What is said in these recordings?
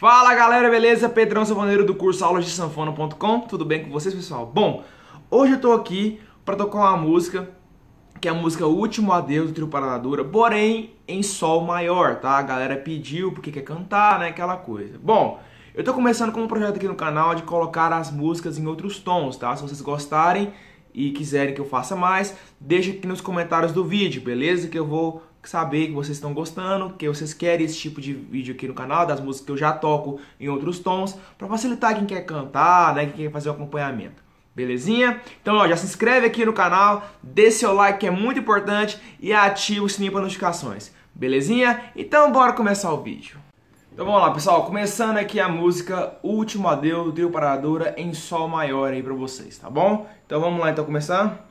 Fala galera, beleza? Pedrão Sanfoneiro do curso aulasdesanfona.com. Tudo bem com vocês, pessoal? Bom, hoje eu tô aqui para tocar uma música que é a música Último Adeus do Trio Parada Dura, porém em sol maior, tá? A galera pediu porque quer cantar, né? Aquela coisa. Bom, eu tô começando com um projeto aqui no canal de colocar as músicas em outros tons, tá? Se vocês gostarem e quiserem que eu faça mais, deixa aqui nos comentários do vídeo, beleza? Que eu vou saber que vocês estão gostando, que vocês querem esse tipo de vídeo aqui no canal, das músicas que eu já toco em outros tons, para facilitar quem quer cantar, né, quem quer fazer o acompanhamento. Belezinha? Então, ó, já se inscreve aqui no canal, dê seu like que é muito importante e ativa o sininho para notificações. Belezinha? Então, bora começar o vídeo. Então vamos lá, pessoal, começando aqui a música Último Adeus do Trio Parada Dura em sol maior aí para vocês, tá bom? Então vamos lá, então começar.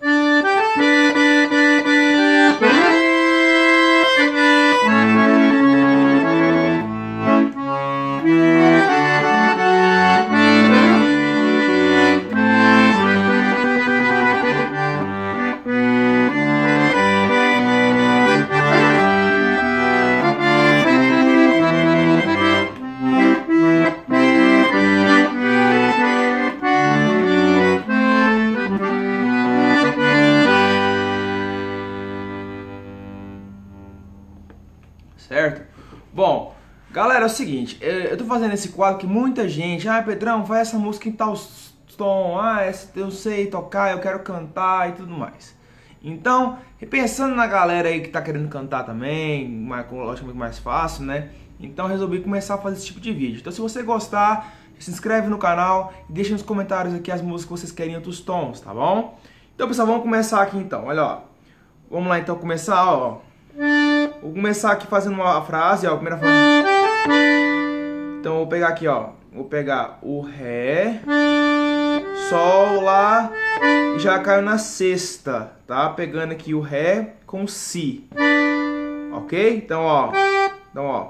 Certo? Bom, galera, é o seguinte, eu tô fazendo esse quadro que muita gente, Pedrão, faz essa música em tal tom, eu sei tocar, eu quero cantar e tudo mais. Então, pensando na galera aí que tá querendo cantar também, logicamente mais fácil, né? Então resolvi começar a fazer esse tipo de vídeo. Então se você gostar, se inscreve no canal e deixa nos comentários aqui as músicas que vocês querem em outros tons, tá bom? Então pessoal, vamos começar aqui então, olha ó. Vamos lá então começar, ó. Vou começar aqui fazendo uma frase, ó, a primeira frase. Então vou pegar aqui, ó. Vou pegar o Ré, Sol, Lá e já caio na sexta, tá? Pegando aqui o Ré com Si. Ok? Então, ó. Então, ó.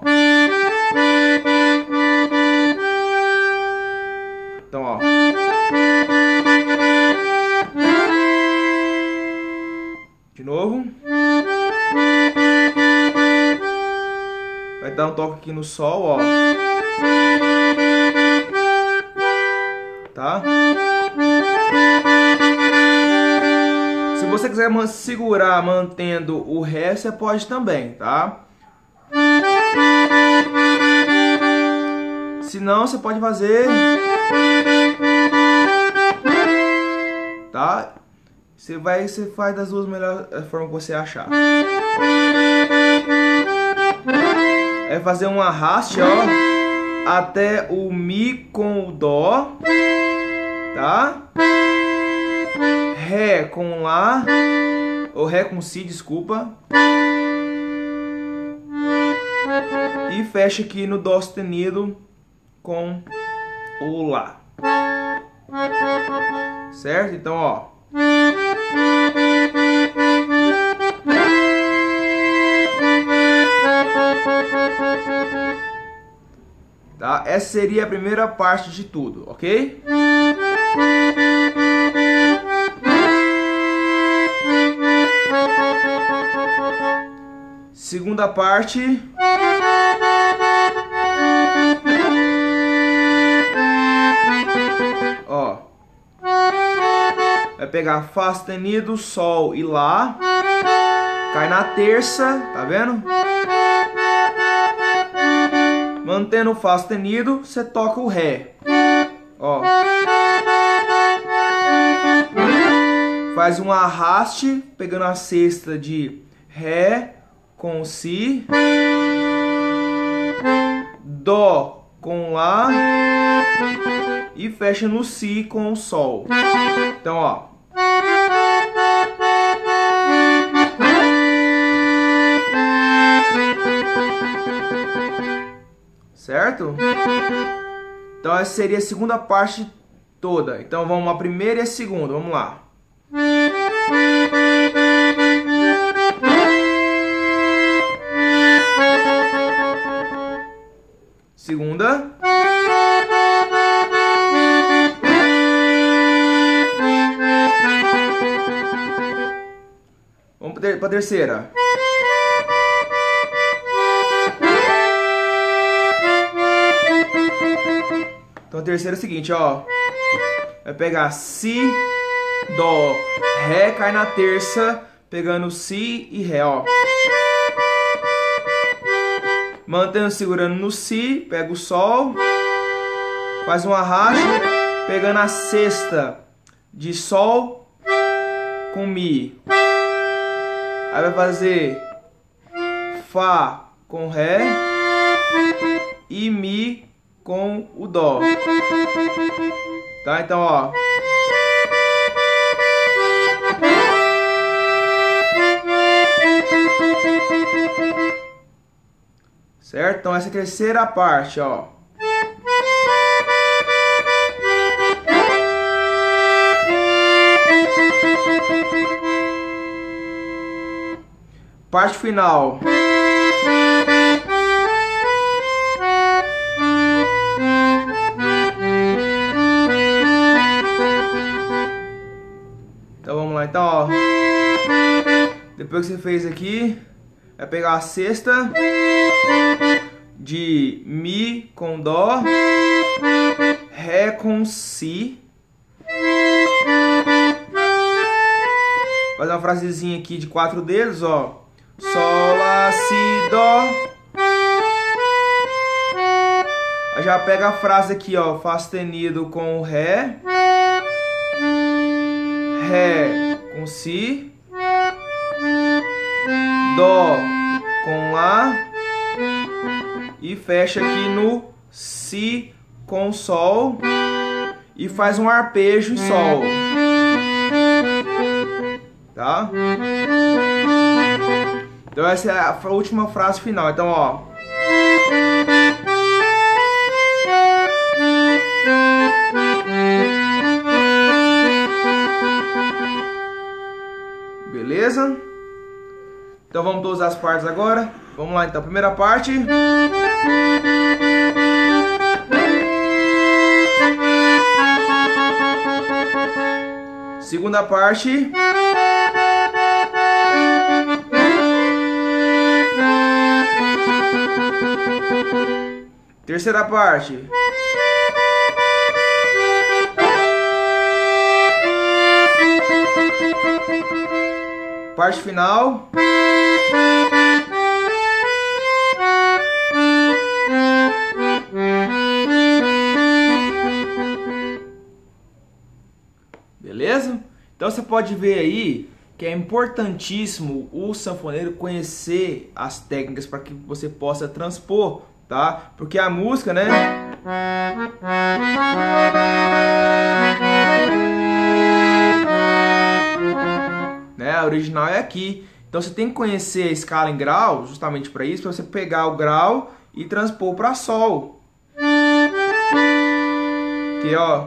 Então, ó. De novo. Vai dar um toque aqui no Sol, ó. Tá? Se você quiser segurar mantendo o Ré, você pode também, tá? Se não, você pode fazer, tá? Você faz das duas melhores formas que você achar. É fazer um arraste, ó, até o Mi com o Dó, tá? Ré com Lá, ou Ré com Si, desculpa. E fecha aqui no Dó sustenido com o Lá. Certo? Então, ó. Tá? Essa seria a primeira parte de tudo, ok? Segunda parte. Ó. Vai pegar Fá sustenido, Sol e Lá. Cai na terça, tá vendo? Mantendo o Fá sustenido, você toca o Ré. Ó. Faz um arraste, pegando a sexta de Ré com Si. Dó com Lá. E fecha no Si com o Sol. Então, ó. Certo? Então essa seria a segunda parte toda. Então vamos a primeira e a segunda. Vamos lá. Segunda. Vamos para a terceira. No terceiro é o seguinte, ó. Vai pegar Si, Dó, Ré, cai na terça, pegando Si e Ré, ó. Mantendo segurando no Si, pega o Sol, faz um arrasto, pegando a sexta de Sol com Mi. Aí vai fazer Fá com Ré e Mi com o Dó. Tá? Então, ó. Certo? Então essa é a terceira parte, ó. Parte final. Então vamos lá, então, ó. Depois que você fez aqui, vai pegar a sexta de Mi com Dó, Ré com Si. Fazer uma frasezinha aqui de 4 dedos, ó. Sol, Lá, Si, Dó. Aí já pega a frase aqui, ó. Fá sustenido com o Ré. Ré com Si. Dó com Lá. E fecha aqui no Si com Sol. E faz um arpejo em Sol. Tá? Então essa é a última frase final. Então, ó. Beleza? Então vamos todas as partes agora. Vamos lá então. Primeira parte. Segunda parte. Terceira parte. Parte final. Beleza? Então você pode ver aí que é importantíssimo o sanfoneiro conhecer as técnicas para que você possa transpor, tá? Porque a música, né? A original é aqui. Então você tem que conhecer a escala em grau, justamente para isso, para você pegar o grau e transpor para Sol. Aqui, ó.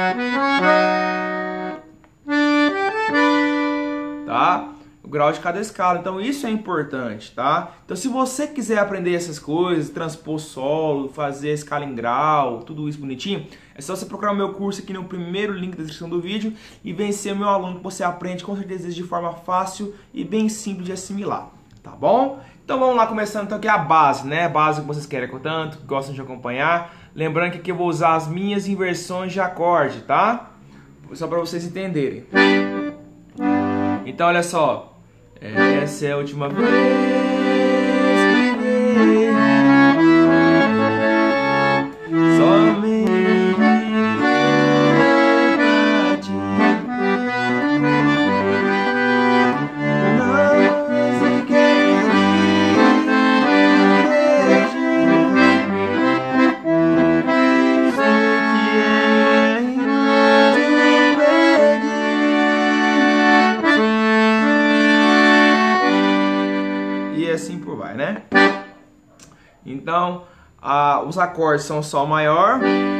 Tá? O grau de cada escala. Então isso é importante, tá? Então se você quiser aprender essas coisas, transpor solo, fazer a escala em grau, tudo isso bonitinho, é só você procurar o meu curso aqui no primeiro link da descrição do vídeo e vencer o meu aluno, que você aprende com certeza de forma fácil e bem simples de assimilar, tá bom? Então vamos lá, começando então aqui a base, né? A base que vocês querem tanto, que gostam de acompanhar. Lembrando que aqui eu vou usar as minhas inversões de acorde, tá? Só para vocês entenderem. Então olha só. Essa é a última vez que somente pra ti não se quer assim por vai, né? Então, os acordes são Sol maior,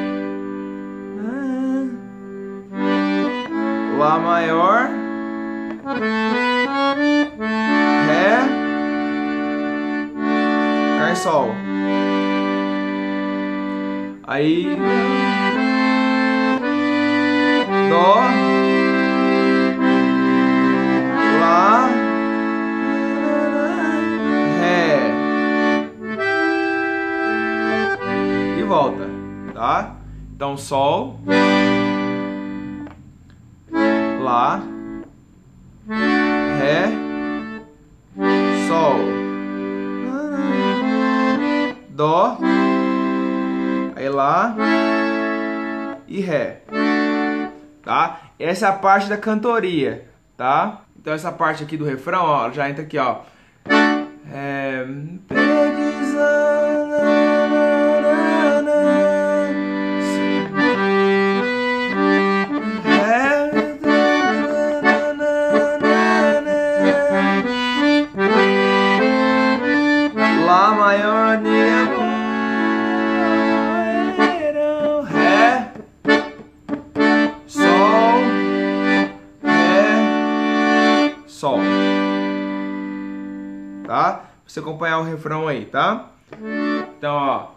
Lá maior, Ré, cai Sol. Aí Dó, Lá, volta, tá? Então, Sol, Lá, Ré, Sol, Dó, aí Lá e Ré, tá? Essa é a parte da cantoria, tá? Então essa parte aqui do refrão, ó, já entra aqui, ó. Lá maior de amor, Ré, Sol, Ré, Sol, tá? Pra você acompanhar o refrão aí, tá? Então, ó.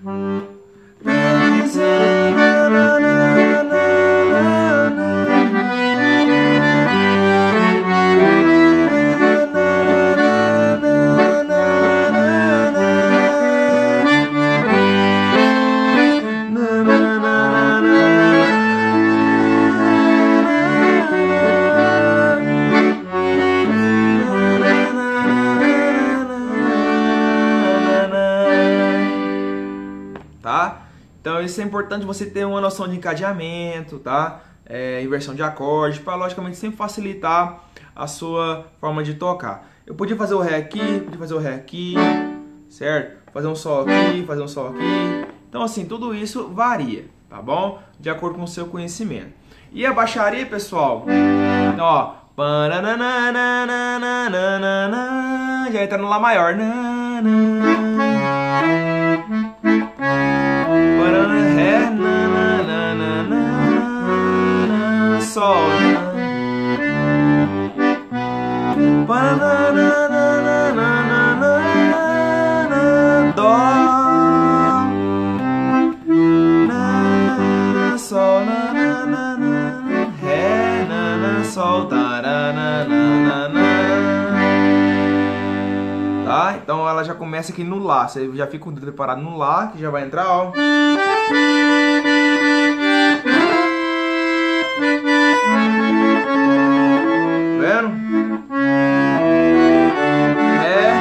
Tá? Então isso é importante você ter uma noção de encadeamento, tá? Inversão de acorde, para logicamente sempre facilitar a sua forma de tocar. Eu podia fazer o Ré aqui, podia fazer o Ré aqui, certo? Fazer um Sol aqui, fazer um Sol aqui. Então assim, tudo isso varia, tá bom? De acordo com o seu conhecimento. E a baixaria, pessoal, então, ó, já entra no Lá maior. Ré, Sol, Dó, Sol, Ré, Sol, tá? Então ela já começa aqui no Lá. Você já fica com o dedo preparado no Lá, que já vai entrar, ó. Vendo? Ré,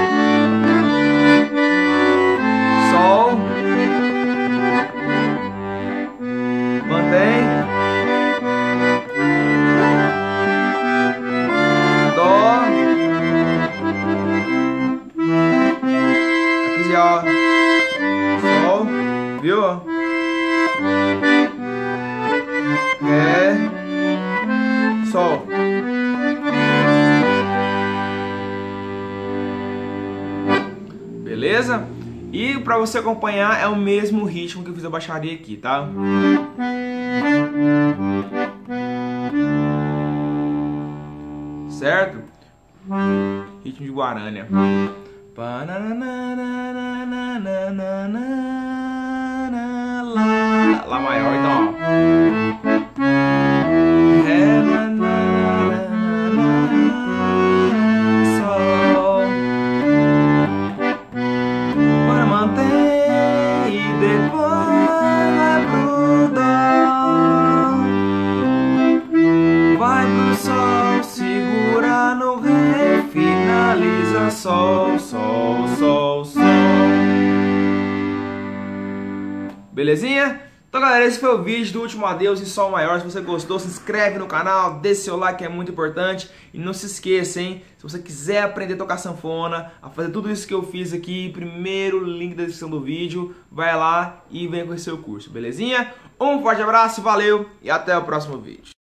Sol, mantém, Dó, aqui já, ó, Sol, viu? Ré, Sol. Beleza? E para você acompanhar é o mesmo ritmo que eu fiz a baixaria aqui, tá? Certo? Ritmo de Guarânia. Lá maior, então, ó. Ré, Sol, para manter e depois vai pro Dó, vai pro Sol, segura no Ré, finaliza Sol, Sol, Sol, Sol. Belezinha? Então galera, esse foi o vídeo do Último Adeus em Sol maior. Se você gostou, se inscreve no canal, deixa seu like que é muito importante. E não se esqueça, hein? Se você quiser aprender a tocar sanfona, a fazer tudo isso que eu fiz aqui, primeiro link da descrição do vídeo, vai lá e vem conhecer o curso, belezinha? Um forte abraço, valeu e até o próximo vídeo.